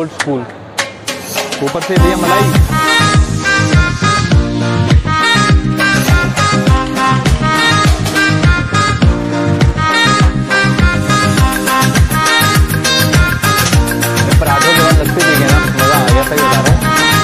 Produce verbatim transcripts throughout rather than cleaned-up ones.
Old school. ऊपर से भैया मलाई। पराठों के बाद लगते देखे ना, मजा आ गया, सही बता रहा हूँ।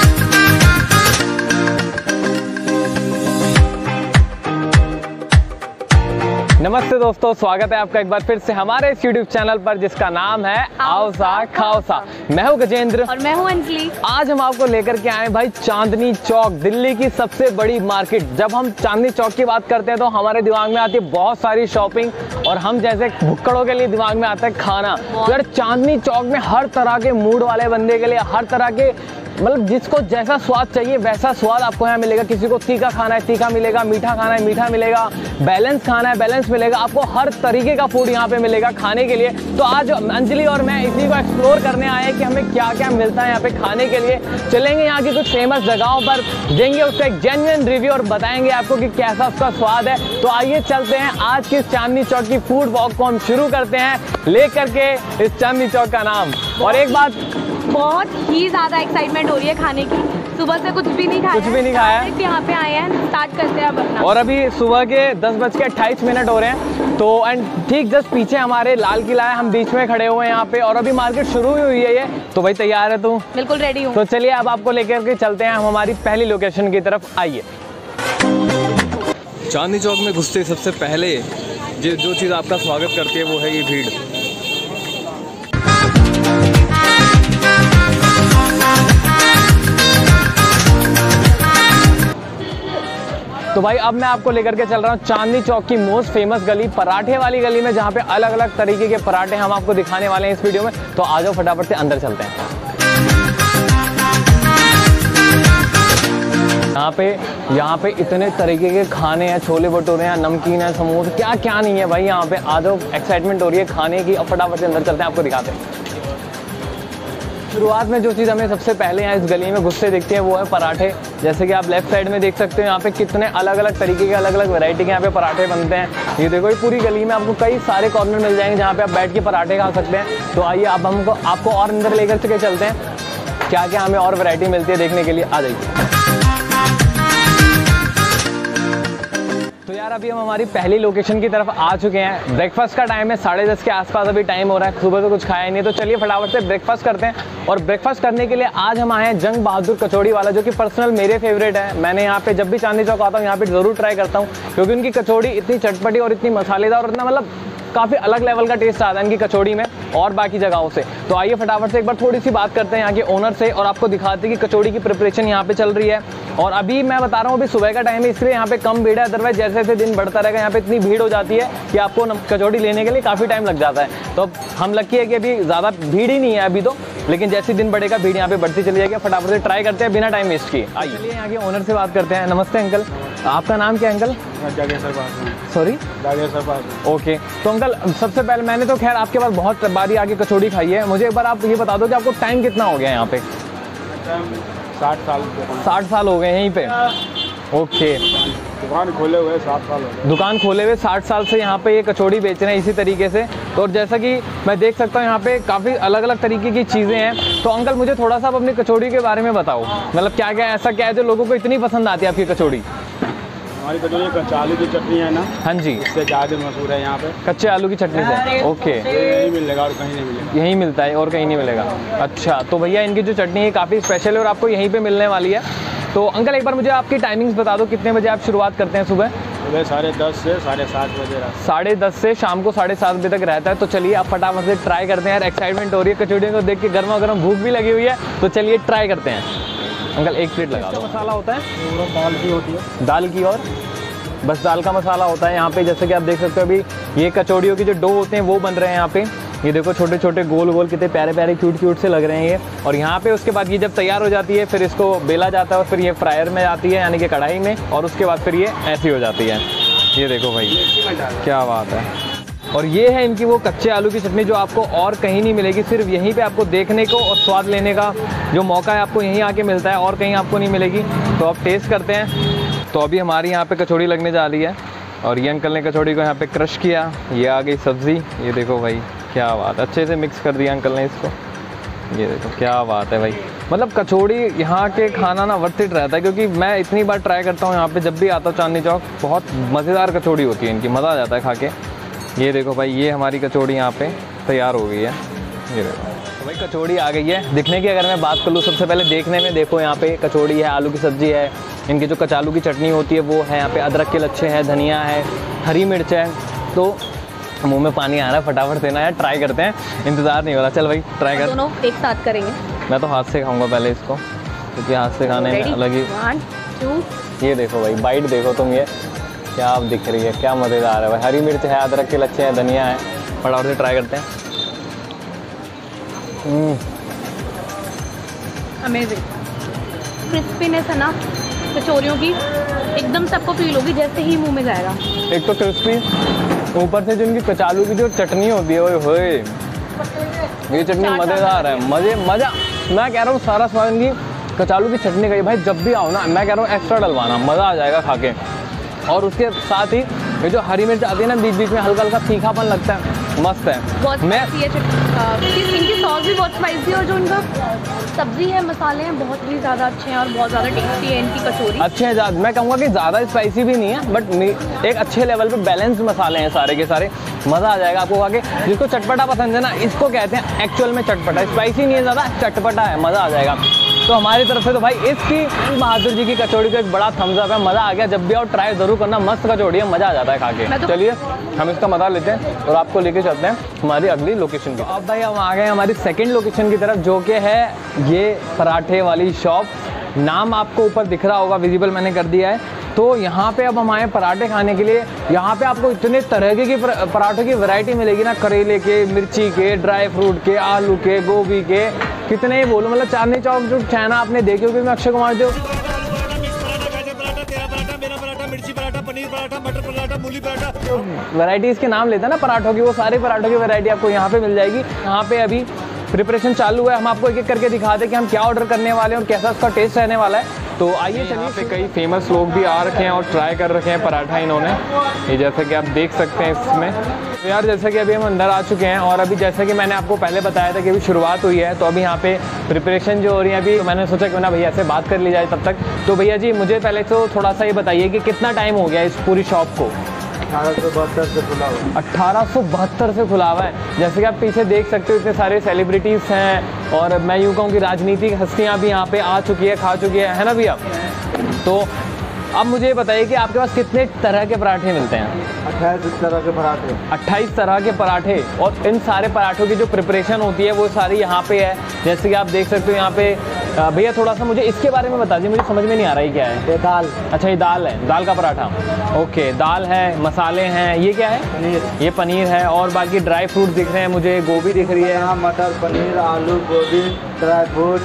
नमस्ते दोस्तों, स्वागत है आपका एक बार फिर से हमारे इस यूट्यूब चैनल पर जिसका नाम है आओ सा खाओ सा। मैं हूँ गजेंद्र और मैं हूँ अंजलि। आज हम आपको लेकर के आए भाई चांदनी चौक, दिल्ली की सबसे बड़ी मार्केट। जब हम चांदनी चौक की बात करते हैं तो हमारे दिमाग में आती है बहुत सारी शॉपिंग, और हम जैसे भुक्कड़ों के लिए दिमाग में आता है खाना। तो यार चांदनी चौक में हर तरह के मूड वाले बंदे के लिए, हर तरह के मतलब जिसको जैसा स्वाद चाहिए वैसा स्वाद आपको यहाँ मिलेगा। किसी को तीखा खाना है तीखा मिलेगा, मीठा खाना है मीठा मिलेगा, बैलेंस खाना है बैलेंस मिलेगा। आपको हर तरीके का फूड यहाँ पे मिलेगा खाने के लिए। तो आज अंजलि और मैं इसी को एक्सप्लोर करने आए हैं कि हमें क्या क्या मिलता है यहाँ पे खाने के लिए। चलेंगे यहाँ की कुछ फेमस जगहों पर, देंगे उसका एक जेन्युइन रिव्यू और बताएंगे आपको कि कैसा उसका स्वाद है। तो आइए चलते हैं आज की चांदनी चौक की फूड वॉक को हम शुरू करते हैं लेकर के इस चांदनी चौक का नाम। और एक बात, बहुत ही ज्यादा एक्साइटमेंट हो रही है खाने की। सुबह से कुछ भी नहीं खाया, कुछ भी नहीं खाया, यहाँ पे आए हैं, स्टार्ट करते हैं अब अपना। और अभी सुबह के दस बज के अट्ठाईस मिनट हो रहे हैं। तो एंड ठीक जस्ट पीछे हमारे लाल किला है, हम बीच में खड़े हुए हैं यहाँ पे, और अभी मार्केट शुरू ही हुई है ये। तो भाई तैयार है तू? बिल्कुल रेडी हूँ। तो चलिए अब आपको लेकर के चलते हैं हम हमारी पहली लोकेशन की तरफ। आइए। चांदनी चौक में घुसते सबसे पहले जो जो चीज़ आपका स्वागत करती है वो है ये भीड़। तो भाई अब मैं आपको लेकर के चल रहा हूँ चांदनी चौक की मोस्ट फेमस गली, पराठे वाली गली में, जहाँ पे अलग अलग तरीके के पराठे हम आपको दिखाने वाले हैं इस वीडियो में। तो आ जाओ फटाफट से अंदर चलते हैं। यहाँ पे यहाँ पे इतने तरीके के खाने हैं, छोले भटूरे हैं, नमकीन है, समोसे, क्या क्या नहीं है भाई यहाँ पे। आ जाओ, एक्साइटमेंट हो रही है खाने की। अब फटाफट से अंदर चलते हैं, आपको दिखाते हैं। शुरुआत में जो चीज़ हमें सबसे पहले यहाँ इस गली में घुसते दिखती है वो है पराठे। जैसे कि आप लेफ्ट साइड में देख सकते हो, यहाँ पे कितने अलग अलग तरीके के अलग अलग वैरायटी के यहाँ पे पराठे बनते हैं। ये देखो, ये पूरी गली में आपको कई सारे कॉर्नर मिल जाएंगे जहाँ पे आप बैठ के पराठे खा सकते हैं। तो आइए अब हमको आपको और अंदर लेकर के चलते हैं, क्या क्या हमें और वैरायटी मिलती है देखने के लिए। आ जाइए। तो यार अभी हम हमारी पहली लोकेशन की तरफ आ चुके हैं। ब्रेकफास्ट का टाइम है, साढ़े दस के आसपास अभी टाइम हो रहा है। सुबह तो कुछ खाया ही नहीं, तो चलिए फटाफट से ब्रेकफास्ट करते हैं। और ब्रेकफास्ट करने के लिए आज हम आए हैं जंग बहादुर कचौड़ी वाला, जो कि पर्सनल मेरे फेवरेट है। मैंने यहाँ पे जब भी चांदनी चौक आता हूँ यहाँ पे ज़रूर ट्राई करता हूँ, क्योंकि उनकी कचौड़ी इतनी चटपटी और इतनी मसालेदार और इतना मतलब काफ़ी अलग लेवल का टेस्ट आता है इनकी कचौड़ी में और बाकी जगहों से। तो आइए फटाफट से एक बार थोड़ी सी बात करते हैं यहाँ के ओनर से, और आपको दिखाते हैं कि कचौड़ी की प्रिपरेशन यहाँ पे चल रही है। और अभी मैं बता रहा हूँ अभी सुबह का टाइम है, इसलिए यहाँ पे कम भीड़ है। अदरवाइज जैसे जैसे दिन बढ़ता रहेगा यहाँ पे इतनी भीड़ हो जाती है कि आपको कचौड़ी लेने के लिए काफ़ी टाइम लग जाता है। तो हम लकी है कि अभी ज़्यादा भीड़ ही नहीं है अभी तो, लेकिन जैसे दिन बढ़ेगा भीड़ यहाँ पे बढ़ती चली जाएगी। फटाफट से ट्राई करते हैं बिना टाइम वेस्ट किए। आइए यहाँ के ओनर से बात करते हैं। नमस्ते अंकल, आपका नाम क्या है अंकल? Sorry, okay. तो अंकल सबसे पहले, मैंने तो खैर आपके पास बहुत बारी आके कचौड़ी खाई है, मुझे एक बार आप ये बता दो कि आपको टाइम कितना हो गया यहाँ पे? साठ साल साठ साल हो गए यहीं पे? ओके। दुकान खोले हुए साठ साल हो गए। दुकान खोले हुए साठ साल से यहाँ पे ये कचौड़ी बेच रहे हैं इसी तरीके से। तो जैसा कि मैं देख सकता हूँ यहाँ पे काफ़ी अलग अलग तरीके की चीज़ें हैं। तो अंकल मुझे थोड़ा सा आप अपनी कचौड़ी के बारे में बताओ, मतलब क्या क्या ऐसा क्या है जो लोगों को इतनी पसंद आती है आपकी कचौड़ी? हमारी कचौड़ी कच्चे आलू की चटनी है ना। हाँ जी, इससे ज़्यादा मशहूर है यहाँ पे। कच्चे आलू की चटनी से? ओके। यही मिलेगा और कहीं नहीं मिलेगा। यहीं मिलता है और कहीं नहीं मिलेगा? अच्छा, तो भैया इनकी जो चटनी है काफ़ी स्पेशल है और आपको यहीं पे मिलने वाली है। तो अंकल एक बार मुझे आपकी टाइमिंग्स बता दो, कितने बजे आप शुरुआत करते हैं सुबह? सुबह साढ़े दस से साढ़े सात बजे। साढ़े दस से शाम को साढ़े सात बजे तक रहता है। तो चलिए आप फटाफट से ट्राई करते हैं यार, एक्साइटमेंट हो रही है कचौड़ियों को देख के, गर्मा गर्म भूख भी लगी हुई है। तो चलिए ट्राई करते हैं। अंकल एक प्लेट लगा दो। मसाला होता है? दाल की होती है। दाल की, और बस दाल का मसाला होता है यहाँ पे। जैसे कि आप देख सकते हो अभी ये कचौड़ियों के जो डो होते हैं वो बन रहे हैं यहाँ पे। ये देखो छोटे छोटे गोल गोल कितने प्यारे प्यारे क्यूट क्यूट से लग रहे हैं ये। और यहाँ पे उसके बाद ये जब तैयार हो जाती है फिर इसको बेला जाता है और फिर ये फ्रायर में आती है, यानी कि कढ़ाई में, और उसके बाद फिर ये ऐसी हो जाती है। ये देखो भाई क्या बात है। और ये है इनकी वो कच्चे आलू की चटनी जो आपको और कहीं नहीं मिलेगी, सिर्फ यहीं पे आपको देखने को और स्वाद लेने का जो मौका है आपको यहीं आके मिलता है, और कहीं आपको नहीं मिलेगी। तो आप टेस्ट करते हैं। तो अभी हमारी यहाँ पे कचौड़ी लगने जा रही है और ये अंकल ने कचौड़ी को यहाँ पे क्रश किया। ये आ गई सब्ज़ी, ये देखो भाई क्या बात, अच्छे से मिक्स कर दिया अंकल ने इसको। ये देखो क्या बात है भाई, मतलब कचौड़ी यहाँ के खाना ना वर्थ इट रहता है, क्योंकि मैं इतनी बार ट्राई करता हूँ यहाँ पे, जब भी आता हूँ चांदनी चौक, बहुत मज़ेदार कचौड़ी होती है इनकी, मज़ा आ जाता है खा के। ये देखो भाई, ये हमारी कचौड़ी यहाँ पे तैयार हो गई है। ये देखो तो भाई कचौड़ी आ गई है। दिखने की अगर मैं बात कर लूँ, सबसे पहले देखने में देखो, यहाँ पे कचौड़ी है, आलू की सब्ज़ी है, इनकी जो कचालू की चटनी होती है वो है, यहाँ पे अदरक के लच्छे हैं, धनिया है, हरी मिर्च है। तो मुंह में पानी आ रहा है, फटाफट देना है, ट्राई करते हैं, इंतज़ार नहीं हो रहा। चल भाई ट्राई कर। दोनों एक साथ करेंगे। मैं तो हाथ से खाऊंगा पहले इसको, क्योंकि हाथ से खाने में अलग ही। One two. ये देखो भाई, बाइट देखो तुम, ये क्या आप दिख रही है, क्या मज़ेदार है भाई। हरी मिर्च है, अदरक के लच्छे हैं, धनिया है, फटाफट से ट्राई करते हैं। अमेजिंग क्रिस्पीनेस है ना कचौरियों की, एकदम सबको फील होगी जैसे ही मुंह में जाएगा। एक तो क्रिस्पी, ऊपर से जो इनकी कचालू की जो चटनी होती है, ओए होए, ये चटनी मज़ेदार है, मज़े मज़ा। मैं कह रहा हूँ सारा स्वाद इनकी कचालू की चटनी का ही भाई, जब भी आओ ना मैं कह रहा हूँ एक्स्ट्रा डलवाना, मज़ा आ जाएगा खा के। और उसके साथ ही ये जो हरी मिर्च आती है ना बीच बीच में, हल्का हल्का तीखापन लगता है, मस्त है। बहुत मैं इनकी सॉस भी बहुत स्पाइसी है, और जो इनका सब्जी है, मसाले हैं, बहुत ही ज़्यादा अच्छे हैं और बहुत ज़्यादा टेस्टी है इनकी कचौरी। अच्छे हैं, मैं कहूँगा कि ज़्यादा स्पाइसी भी नहीं है, बट एक अच्छे लेवल पे बैलेंस मसाले हैं सारे के सारे, मज़ा आ जाएगा आपको खा के। जिसको चटपटा पसंद है ना, इसको कहते हैं एक्चुअल में चटपटा, स्पाइसी नहीं है ज़्यादा, चटपटा है, मज़ा आ जाएगा। तो हमारी तरफ से तो भाई इसकी बहादुर जी की कचौड़ी को एक बड़ा थम्स अप है, मज़ा आ गया। जब भी आओ ट्राई ज़रूर करना, मस्त कचौड़ी है, मज़ा आ जाता है खा के। तो चलिए हम इसका मज़ा लेते हैं और आपको लेके चलते हैं हमारी अगली लोकेशन की। अब भाई हम आ गए हमारी सेकंड लोकेशन की तरफ, जो कि है ये पराठे वाली शॉप। नाम आपको ऊपर दिख रहा होगा, विजिबल मैंने कर दिया है। तो यहाँ पे अब हम आए पराठे खाने के लिए। यहाँ पे आपको इतने तरह की पराठों की वैरायटी मिलेगी ना, करेले के, मिर्ची के, ड्राई फ्रूट के, आलू के, गोभी के, कितने ही बोलो। मतलब चांदनी चौक जो चाइना आपने देखी होगी में अक्षय कुमार जो वैरायटीज़ के नाम लेता है ना पराठों की, वो सारे पराठों की वैरायटी आपको यहाँ पे मिल जाएगी। यहाँ पे अभी प्रिपरेशन चालू है, हम आपको एक एक करके दिखाते हैं कि हम क्या ऑर्डर करने वाले हैं और कैसा उसका टेस्ट रहने वाला है। तो आइए, यहाँ पे कई फेमस लोग भी आ रखे हैं और ट्राई कर रखे हैं पराठा इन्होंने, ये जैसे कि आप देख सकते हैं इसमें। तो यार जैसे कि अभी हम अंदर आ चुके हैं, और अभी जैसे कि मैंने आपको पहले बताया था कि अभी शुरुआत हुई है, तो अभी यहाँ पे प्रिपरेशन जो हो रही है अभी, तो मैंने सोचा कि ना भैया से बात कर ली जाए तब तक। तो भैया जी मुझे पहले तो थोड़ा सा ये बताइए कि कितना टाइम हो गया इस पूरी शॉप को? अठारह सौ बहत्तर से खुला हुआ। अट्ठारह सौ बहत्तर से खुला हुआ है। जैसे कि आप पीछे देख सकते हो, इतने सारे सेलिब्रिटीज़ हैं, और मैं यूँ कहूँ कि राजनीतिक हस्तियाँ भी यहाँ पे आ चुकी है, खा चुकी है, है ना भैया? तो अब मुझे ये बताइए कि आपके पास कितने तरह के पराठे मिलते हैं? अट्ठाईस तरह के पराठे। अट्ठाईस तरह के पराठे, और इन सारे पराठों की जो प्रिपरेशन होती है वो सारी यहाँ पे है, जैसे कि आप देख सकते हो यहाँ पे। भैया थोड़ा सा मुझे इसके बारे में बता दीजिए, मुझे समझ में नहीं आ रहा है क्या है। ये दाल। अच्छा ये दाल है, दाल का पराठा, ओके। दाल है, मसाले हैं, ये क्या है? पनीर। ये पनीर है, और बाकी ड्राई फ्रूट दिख रहे हैं मुझे, गोभी दिख रही है, यहाँ मटर, पनीर, आलू, गोभी, ड्राई फ्रूट,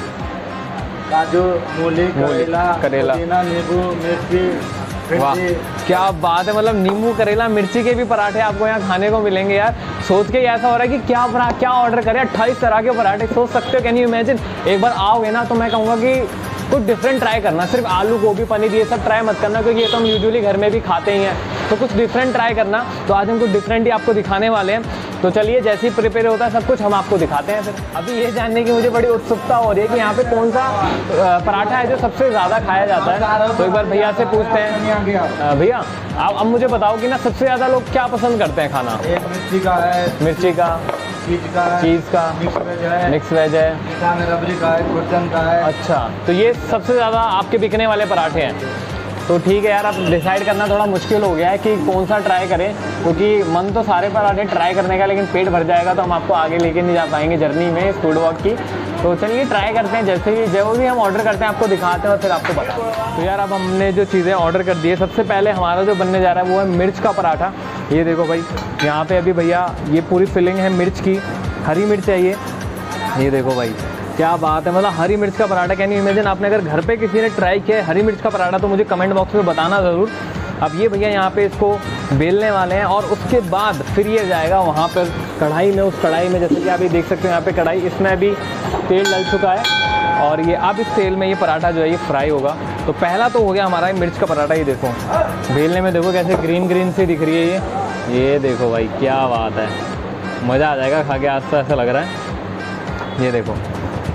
काजू, मूली, करेला, करेला, नींबू, मिर्ची। वाह क्या बात है, मतलब नींबू, करेला, मिर्ची के भी पराठे आपको यहाँ खाने को मिलेंगे। यार सोच के ऐसा हो रहा है कि क्या परा क्या ऑर्डर करें, अट्ठाईस तरह के पराठे, सोच सकते हो, कैन यू इमेजिन? एक बार आओगे ना तो मैं कहूँगा कि कुछ डिफरेंट ट्राई करना, सिर्फ आलू, गोभी, पनीर ये सब ट्राई मत करना, क्योंकि ये तो हम यूजुअली घर में भी खाते ही हैं। तो कुछ डिफरेंट ट्राई करना। तो आज हम कुछ डिफरेंट ही आपको दिखाने वाले हैं। तो चलिए जैसे ही प्रिपेयर होता है सब कुछ हम आपको दिखाते हैं। फिर अभी ये जानने की मुझे बड़ी उत्सुकता हो रही है कि यहाँ पे कौन सा पराठा है जो सबसे ज़्यादा खाया जाता है। तो एक बार भैया से पूछते हैं। भैया आप अब मुझे बताओ कि ना सबसे ज़्यादा लोग क्या पसंद करते हैं खाना? एक मिर्ची का है, मिर्ची का, चीज का है, चीज़ का, मिक्स वेज है, मिक्स वेज है, मीठा में रबड़ी का है, गुर्जन का है। अच्छा, तो ये सबसे ज़्यादा आपके बिकने वाले पराठे हैं। तो ठीक है यार, अब डिसाइड करना थोड़ा मुश्किल हो गया है कि कौन सा ट्राई करें, क्योंकि मन तो सारे पराठे ट्राई करने का, लेकिन पेट भर जाएगा तो हम आपको आगे लेके नहीं जा पाएंगे जर्नी में इस फूड वॉक की। तो चलिए ट्राई करते हैं, जैसे ही जो भी हम ऑर्डर करते हैं आपको दिखाते हैं और फिर आपको बताते हैं। तो यार अब हमने जो चीज़ें ऑर्डर कर दी है, सबसे पहले हमारा जो बनने जा रहा है वो है मिर्च का पराठा। ये देखो भाई, यहाँ पर अभी भैया ये पूरी फिलिंग है मिर्च की, हरी मिर्च है ये ये देखो भाई क्या बात है, मतलब हरी मिर्च का पराठा। कैन यू इमेजिन, आपने अगर घर पे किसी ने ट्राई किया है हरी मिर्च का पराठा तो मुझे कमेंट बॉक्स में बताना ज़रूर। अब ये भैया यहाँ पे इसको बेलने वाले हैं, और उसके बाद फिर ये जाएगा वहाँ पर कढ़ाई में। उस कढ़ाई में जैसे कि आप ये देख सकते हो यहाँ पे कढ़ाई, इसमें अभी तेल डल चुका है, और ये अब इस तेल में ये पराठा जो है ये फ्राई होगा। तो पहला तो हो गया हमारा मिर्च का पराठा। ये देखो बेलने में देखो कैसे ग्रीन ग्रीन सी दिख रही है ये ये देखो भाई क्या बात है, मज़ा आ जाएगा खा के, आज तो ऐसा लग रहा है। ये देखो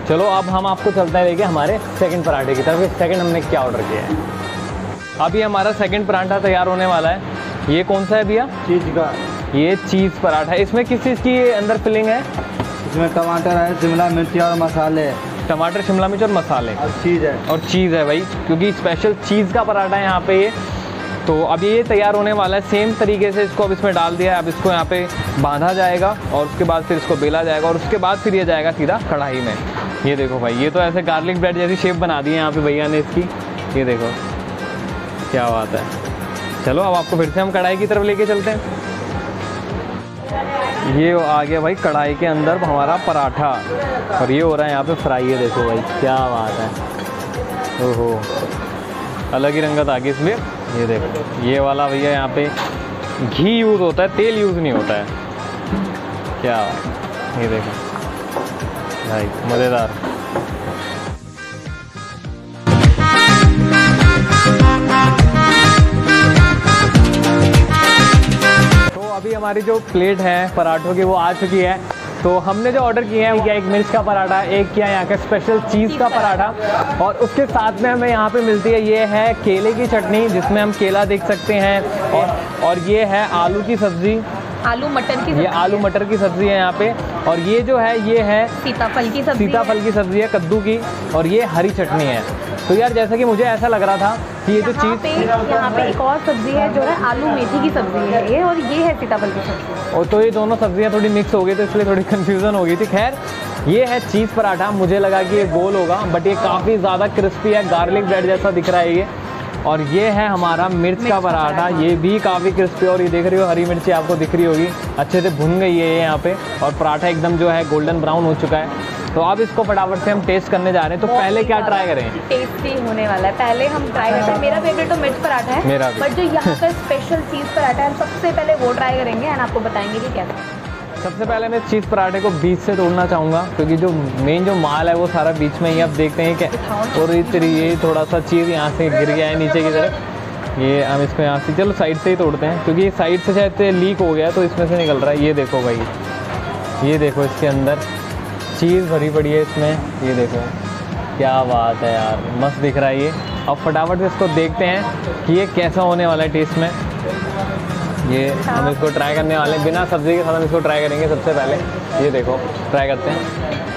चलो अब हम आपको चलते हैं लेके हमारे सेकंड पराठे की तरफ। सेकंड हमने क्या ऑर्डर किया है, अभी हमारा सेकंड पराठा तैयार होने वाला है। ये कौन सा है भैया? चीज़ का। ये चीज़ पराठा है। इसमें किस चीज़ की अंदर फिलिंग है? इसमें टमाटर है, शिमला मिर्ची और मसाले। टमाटर, शिमला मिर्च और मसाले और चीज़ है। और चीज़ है भाई, क्योंकि स्पेशल चीज़ का पराठा है यहाँ पे ये। तो अब ये तैयार होने वाला है। सेम तरीके से इसको अब इसमें डाल दिया है। अब इसको यहाँ पे बांधा जाएगा और उसके बाद फिर इसको बेला जाएगा और उसके बाद फिर ये जाएगा सीधा कढ़ाई में। ये देखो भाई, ये तो ऐसे गार्लिक ब्रेड जैसी शेप बना दी है यहाँ पे भैया ने इसकी। ये देखो क्या बात है। चलो अब आपको फिर से हम कढ़ाई की तरफ लेके चलते हैं। ये आ गया भाई कढ़ाई के अंदर हमारा पराठा और ये हो रहा है यहाँ पे फ्राई। है देखो भाई क्या बात है। ओहो, अलग ही रंगत आ गई इसमें। ये देखो ये वाला भैया यहाँ पे घी यूज़ होता है, तेल यूज़ नहीं होता है। क्या ये देखो भाई, मज़ेदार। तो अभी हमारी जो प्लेट है पराठों की वो आ चुकी है। तो हमने जो ऑर्डर किए हैं वो क्या, एक मिर्च का पराठा, एक किया यहाँ का स्पेशल चीज़ का पराठा और उसके साथ में हमें यहाँ पे मिलती है ये है केले की चटनी जिसमें हम केला देख सकते हैं और और ये है आलू की सब्ज़ी, आलू मटर की, ये आलू मटर की सब्ज़ी है यहाँ पे। और ये जो है ये है सीताफल की सब्ज़ी, सीताफल की सब्ज़ी है, कद्दू की, और ये हरी चटनी है। तो यार जैसा कि मुझे ऐसा लग रहा था कि ये जो यहाँ पे चीज़ यहाँ पे एक और सब्ज़ी है जो है आलू मेथी की सब्ज़ी है ये, और ये है सीताफल की सब्ज़ी। और तो ये दोनों सब्जियां थोड़ी मिक्स हो गई तो इसलिए थोड़ी कंफ्यूजन हो गई थी। खैर ये है चीज़ पराठा। मुझे लगा कि ये गोल होगा बट ये काफ़ी ज़्यादा क्रिस्पी है, गार्लिक ब्रेड जैसा दिख रहा है ये। और ये है हमारा मिर्च का पराठा, ये भी काफ़ी क्रिस्पी। और ये देख रही हो हरी मिर्ची आपको दिख रही होगी, अच्छे से भुन गई है ये यहाँ पे और पराठा एकदम जो है गोल्डन ब्राउन हो चुका है। तो अब इसको फटाफट से हम टेस्ट करने जा रहे हैं। तो पहले क्या ट्राई करें? टेस्टी होने वाला है। पहले हम ट्राई करते हैं, मेरा फेवरेट तो मिर्च पराठा है, मेरा भी। बट जो यहाँ पे स्पेशल चीज़ पराठा है सबसे पहले वो ट्राई करेंगे एंड आपको बताएंगे कि कैसा। सबसे पहले मैं चीज़ पराठे को बीच से तोड़ना चाहूँगा क्योंकि जो मेन जो माल है वो सारा बीच में ही। अब देखते हैं क्या, और इतनी ये थोड़ा सा चीज़ यहाँ से गिर गया है नीचे की तरफ। ये हम इसको यहाँ से चलो साइड से ही तोड़ते हैं क्योंकि ये साइड से शायद लीक हो गया तो इसमें से निकल रहा है। ये देखो भाई, ये देखो इसके अंदर चीज़ भरी पड़ी है इसमें। ये देखो क्या बात है यार, मस्त दिख रहा है ये। अब फटाफट से इसको देखते हैं कि ये कैसा होने वाला है टेस्ट में। ये हम इसको ट्राई करने वाले हैं, बिना सब्ज़ी के साथ हम इसको ट्राई करेंगे सबसे पहले। ये देखो ट्राई करते हैं।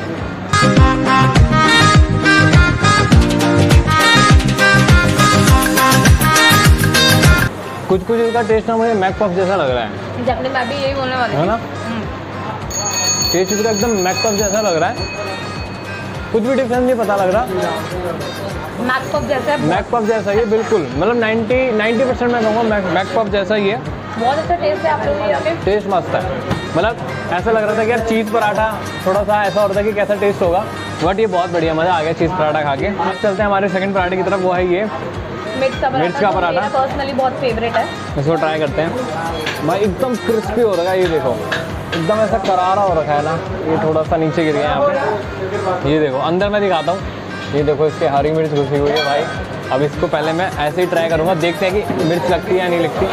कुछ कुछ इसका टेस्ट ना मुझे मैक पफ जैसा लग रहा है। जब मैं भी यही बोलने वाली है ना, टेस्ट इसका एकदम मैक पफ जैसा लग रहा है, कुछ भी डिफरेंस नहीं पता लग रहा। मैक पफ जैसा है, मैक पफ जैसा ही है बिल्कुल, मतलब नाइन्टी नाइन्टी परसेंट मैं कहूँगा मैक पफ जैसा ही है। बहुत अच्छा टेस्ट है आप लोगों यहाँ पे। टेस्ट मस्त है, मतलब ऐसा लग रहा था कि यार चीज़ पराठा थोड़ा सा ऐसा होता है कि कैसा टेस्ट होगा, बट ये बहुत बढ़िया, मज़ा आ गया चीज़ पराठा खा के। अब चलते हैं हमारे सेकंड पराठे की तरफ, वो है ये मिर्च का पराठा। मिर्च का पराठा पर्सनली बहुत फेवरेट है, इसको ट्राई करते हैं। भाई एकदम क्रिस्पी हो रखा है, ये देखो एकदम ऐसा करारा हो रखा है ना। ये थोड़ा सा नीचे गिर गया यहाँ पे, ये देखो अंदर मैं दिखाता हूँ। ये देखो इसके हरी मिर्च घुसी हुई है भाई। अब इसको पहले मैं ऐसे ही ट्राई करूँगा, देखते हैं कि मिर्च लगती है या नहीं लगती।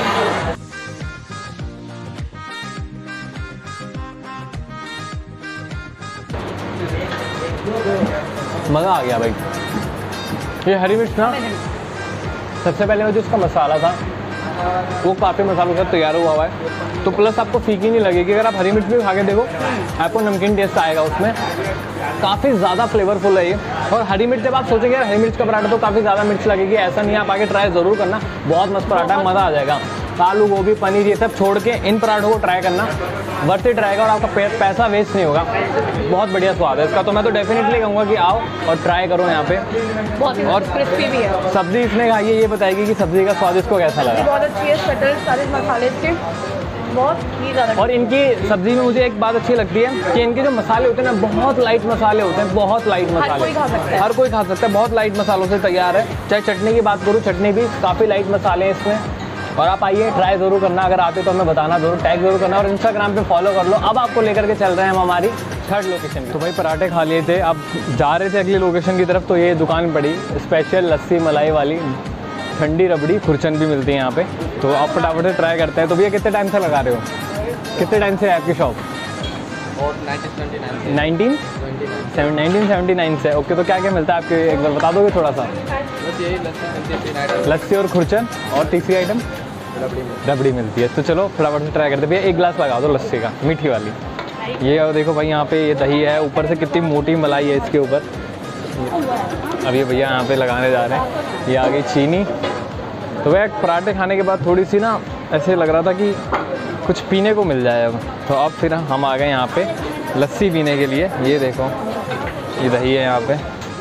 मज़ा आ गया भाई। ये हरी मिर्च ना, सबसे पहले वो जो उसका मसाला था वो काफ़ी मसालों के साथ तैयार हुआ हुआ है, तो प्लस आपको फीकी नहीं लगेगी। अगर आप हरी मिर्च भी खा के देखो आपको नमकीन टेस्ट आएगा उसमें, काफ़ी ज़्यादा फ्लेवरफुल है ये। और हरी मिर्च जब आप सोचेंगे यार हरी मिर्च का पराठा तो काफ़ी ज़्यादा मिर्च लगेगी, ऐसा नहीं है, आप आगे ट्राई ज़रूर करना, बहुत मस्त पराठा है, मज़ा आ जाएगा। आलू गोभी पनीर ये सब छोड़ के इन पराठों को ट्राई करना, वर्थ इट रहेगा और आपका पैसा वेस्ट नहीं होगा। बहुत बढ़िया स्वाद है इसका, तो मैं तो डेफिनेटली कहूँगा कि आओ और ट्राई करो यहाँ पे। बहुत और क्रिस्पी भी है। सब्जी इसने खाई है, ये बताएगी कि सब्जी का स्वाद इसको कैसा लगा। बहुत अच्छी है, स्पेशल सारे मसाले इसके बहुत ही ज़्यादा। और इनकी सब्जी में मुझे एक बात अच्छी लगती है कि इनके जो मसाले होते हैं ना, बहुत लाइट मसाले होते हैं, बहुत लाइट मसाले। हर कोई खा सकता है, हर कोई खा सकता है, बहुत लाइट मसालों से तैयार है। चाहे चटनी की बात करूँ, चटनी भी काफ़ी लाइट मसाले हैं इसमें। और आप आइए ट्राई ज़रूर करना, अगर आते तो हमें बताना ज़रूर, टैग ज़रूर करना और इंस्टाग्राम पे फॉलो कर लो। अब आपको लेकर के चल रहे हैं हम हमारी थर्ड लोकेशन। तो भाई पराठे खा लिए थे, अब जा रहे थे अगली लोकेशन की तरफ। तो ये दुकान पड़ी स्पेशल लस्सी मलाई वाली, ठंडी रबड़ी खुरचन भी मिलती है यहाँ पे। तो आप फटाफट से ट्राई करते हैं। तो भैया कितने टाइम से लगा रहे हो, कितने टाइम से है आपकी शॉप? और नाइनटीन सेवेंटी नाइन से नाइनटीन नाइनटीन सेवेंटी नाइन से। ओके, तो क्या क्या मिलता है आपके, एक बार बता दोगे थोड़ा सा? बस यही लस्सी मिलती है, तीन आइटम। लस्सी और खुरचन, और तीसरी आइटम रबड़ी मिलती रबड़ी मिलती है। तो चलो फटाफट से ट्राई करते हैं। भैया एक गिलास लगा दो लस्सी का, मीठी वाली। ये और देखो भाई यहाँ पे ये दही है, ऊपर से कितनी मोटी मलाई है इसके ऊपर। अब ये भैया यहाँ पे लगाने जा रहे हैं। ये आ गई चीनी। तो भैया पराठे खाने के बाद थोड़ी सी ना ऐसे लग रहा था कि कुछ पीने को मिल जाए अब, तो अब फिर हम आ गए यहाँ पे लस्सी पीने के लिए। ये देखो ये दही है यहाँ पे,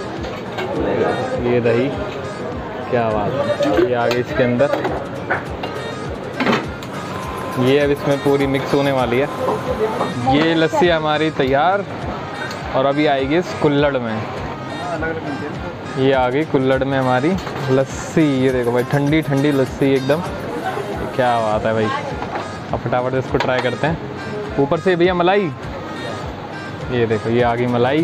ये दही, क्या बात है। ये आ गई इसके अंदर, ये अब इसमें पूरी मिक्स होने वाली है। ये लस्सी हमारी तैयार, और अभी आएगी इस कुल्हड़ में। ये आ गई कुल्हड़ में हमारी लस्सी। ये देखो भाई ठंडी ठंडी लस्सी एकदम, क्या बात है भाई। अब फटाफट इसको ट्राई करते हैं। ऊपर से भैया मलाई, ये देखो ये आ गई मलाई।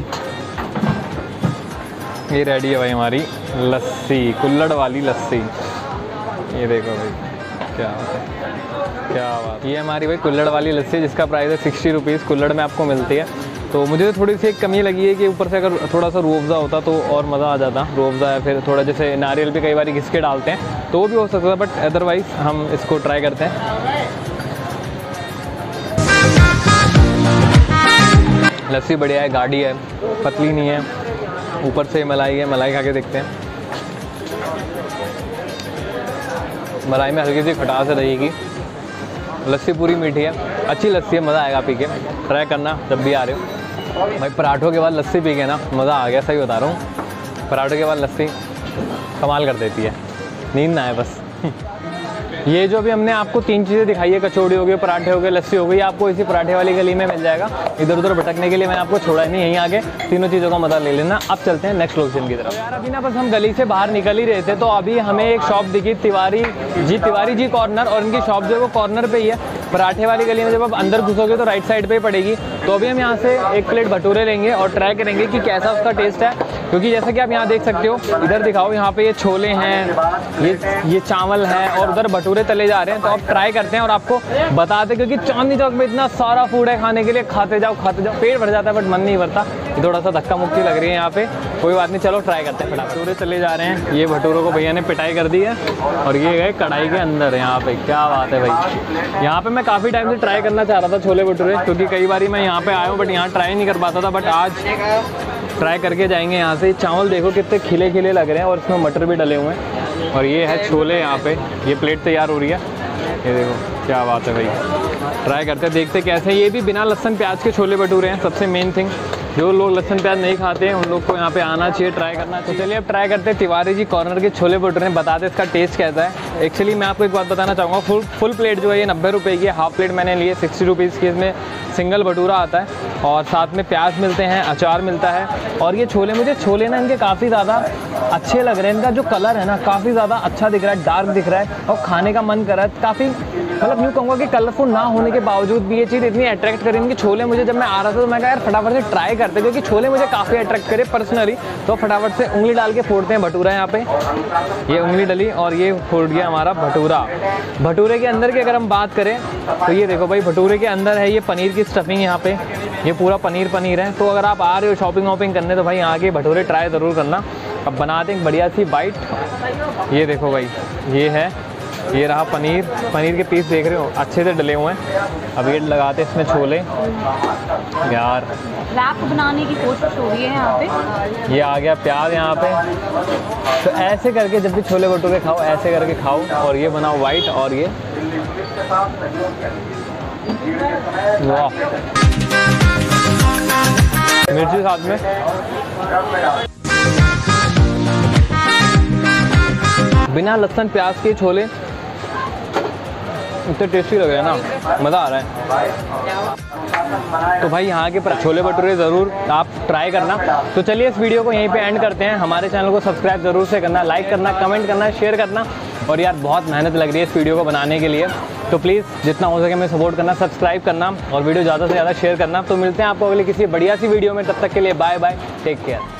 ये रेडी है भाई हमारी लस्सी, कुल्हड़ वाली लस्सी। ये देखो भाई, क्या बात है, क्या बात। ये हमारी भाई कुल्हड़ वाली लस्सी, जिसका प्राइस है सिक्सटी रुपीज़, कुल्हड़ में आपको मिलती है। तो मुझे थोड़ी सी एक कमी लगी है कि ऊपर से अगर थोड़ा सा रूअफ़ज़ा होता तो और मज़ा आ जाता। रूअफ़ज़ा है, फिर थोड़ा जैसे नारियल भी कई बार घिस के डालते हैं तो वो भी हो सकता है, बट अदरवाइज़ हम इसको ट्राई करते हैं। लस्सी बढ़िया है, गाढ़ी है, पतली नहीं है, ऊपर से मलाई है। मलाई खा के देखते हैं। मलाई में हल्की सी खटास है दही की। लस्सी पूरी मीठी है, अच्छी लस्सी है, मज़ा आएगा पी के। ट्राई करना जब भी आ रहे हो भाई। पराठों के बाद लस्सी पी के ना मज़ा आ गया, सही बता रहा हूँ। पराठों के बाद लस्सी कमाल कर देती है, नींद ना आए बस। ये जो भी हमने आपको तीन चीज़ें दिखाई है, कचौड़ी हो गई, पराठे हो गए, लस्सी हो गई, आपको इसी पराठे वाली गली में मिल जाएगा। इधर उधर भटकने के लिए मैंने आपको छोड़ा नहीं, यहीं आगे तीनों चीज़ों का मज़ा ले लेना। अब चलते हैं नेक्स्ट लोकेशन की तरफ। तो यार अभी ना बस हम गली से बाहर निकल ही रहे थे, तो अभी हमें एक शॉप दिखी, तिवारी जी तिवारी जी कॉर्नर, और इनकी शॉप जो है वो कॉर्नर पे ही है। पराठे वाली गली में जब आप अंदर घुसोगे तो राइट साइड पे ही पड़ेगी। तो अभी हम यहाँ से एक प्लेट भटूरे लेंगे और ट्राई करेंगे कि कैसा उसका टेस्ट है, क्योंकि जैसा कि आप यहाँ देख सकते हो, इधर दिखाओ, यहाँ पे ये छोले हैं, ये ये चावल है, और उधर भटूरे तले जा रहे हैं। तो आप ट्राई करते हैं और आपको बताते हैं, क्योंकि चांदनी चौक में इतना सारा फूड है खाने के लिए, खाते जाओ खाते जाओ, पेट भर जाता है बट मन नहीं भरता। ये थोड़ा सा धक्का मुक्की लग रही है यहाँ पे, कोई बात नहीं, चलो ट्राई करते हैं। फटाफट भटूरे चले जा रहे हैं। ये भटूरों को भैया ने पिटाई कर दी है और ये गए कढ़ाई के अंदर। यहाँ पे क्या बात है भाई। यहाँ पे मैं काफ़ी टाइम से ट्राई करना चाह रहा था छोले भटूरे, क्योंकि कई बार मैं यहाँ पे आया हूँ बट यहाँ ट्राई नहीं कर पाता था, बट आज ट्राई करके जाएंगे यहाँ से। चावल देखो कितने खिले खिले लग रहे हैं और इसमें मटर भी डले हुए हैं, और ये है छोले। यहाँ पे ये प्लेट तैयार हो रही है, ये देखो क्या बात है भाई। ट्राई करते हैं, देखते कैसे। ये भी बिना लहसुन प्याज के छोले भटूरे हैं, सबसे मेन थिंग। जो लोग लहसुन प्याज नहीं खाते हैं उन लोग को यहाँ पे आना चाहिए, ट्राई करना चाहिए। तो चलिए अब ट्राई करते हैं तिवारी जी कॉर्नर के छोले भटूरे, बताते इसका टेस्ट कैसा है। एक्चुअली मैं आपको एक बात बताना चाहूँगा, फुल फुल प्लेट जो है ये नब्बे रुपये की है, हाफ प्लेट मैंने लिए सिक्सटी रुपीज़ की। इसमें सिंगल भटूरा आता है और साथ में प्याज मिलते हैं, अचार मिलता है। और ये छोले, मुझे छोले ना इनके काफ़ी ज़्यादा अच्छे लग रहे हैं। इनका जो कलर है ना काफ़ी ज़्यादा अच्छा दिख रहा है, डार्क दिख रहा है, और खाने का मन कर रहा है। काफ़ी मतलब यूँ कहूँगा कि कलरफुल ना होने के बावजूद भी ये चीज़ इतनी अट्रैक्ट करी। इनके छोले मुझे जब मैं आ रहा था तो मैं कहा यार फटाफट से ट्राई करते, क्योंकि छोले मुझे काफ़ी अट्रैक्ट करे पर्सनली। तो फटाफट से उंगली डाल के फोड़ते हैं भटूरा। यहाँ पे ये उंगली डली और ये फोड़ गया हमारा भटूरा। भटूरे के अंदर की अगर हम बात करें तो ये देखो भाई, भटूरे के अंदर है ये पनीर की स्टफिंग। यहाँ पे ये पूरा पनीर पनीर है। तो अगर आप आ रहे हो शॉपिंग वॉपिंग करने तो भाई यहाँ के भटूरे ट्राई ज़रूर करना। अब बनाते हैं एक बढ़िया सी बाइट। ये देखो भाई, ये है, ये रहा पनीर। पनीर के पीस देख रहे हो अच्छे से डले हुए हैं। अब ये लगाते हैं इसमें छोले। यार रैप बनाने की कोशिश हो रही है यहाँ पे। ये आ गया प्याज यहाँ पे। तो ऐसे करके जब भी छोले भटूरे खाओ ऐसे करके खाओ, और ये बनाओ वाइट। और ये वाह, मिर्ची साथ में। बिना लहसुन प्याज के छोले इतने टेस्टी लग रहे हैं ना, मज़ा आ रहा है। तो भाई यहाँ के छोले भटूरे ज़रूर आप ट्राई करना। तो चलिए इस वीडियो को यहीं पे एंड करते हैं। हमारे चैनल को सब्सक्राइब ज़रूर से करना, लाइक करना, कमेंट करना, शेयर करना। और यार बहुत मेहनत लग रही है इस वीडियो को बनाने के लिए, तो प्लीज़ जितना हो सके हमें सपोर्ट करना, सब्सक्राइब करना और वीडियो ज़्यादा से ज़्यादा शेयर करना। तो मिलते हैं आपको अगले किसी बढ़िया सी वीडियो में, तब तक के लिए बाय बाय, टेक केयर।